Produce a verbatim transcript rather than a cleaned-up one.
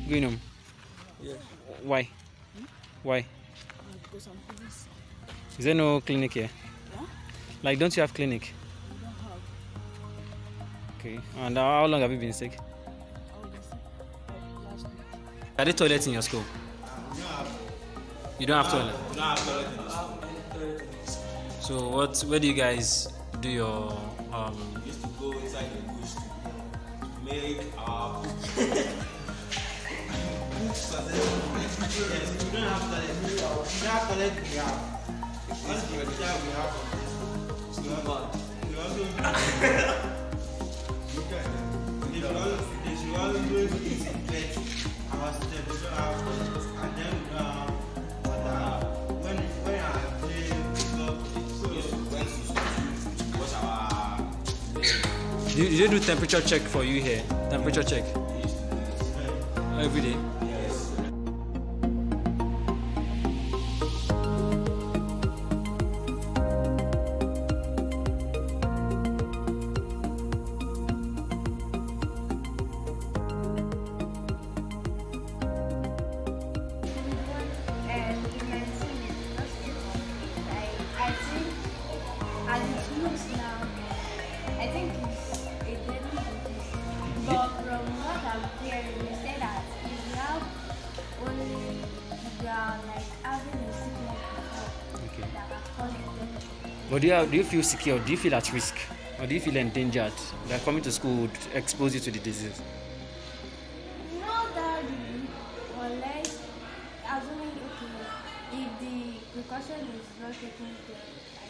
Going home? Yes. Why? Hmm? Why? Uh, because I'm feeling sick. Is there no clinic here? Yeah? Like, don't you have clinic? I don't have. Okay. And how long have you been sick? I will be sick like last week. Are there toilets in your school? You don't have toilet? We don't have toilet in the school. So what? Where do you guys do your um? We used to go inside the bush to make our books. Yes, we don't have toilet. We don't have toilet. We have. Only the teacher we have on this school bag. We also. They should always, they should always disinfect our students. We don't have toilets, and then we don't have water. When when I play football, so we went to school to wash our. Do you, do you do temperature check for you here? Temperature check every day. As it looks now, I think it's a daily disease. But from what I'm hearing, you say that if you have only, if you are like having a sickness before, Okay. that can cause it. But do you have, do you feel secure? Do you feel at risk? Or do you feel endangered that coming to school would expose you to the disease? Not that really, unless, assuming, okay, if the precaution is not taken care,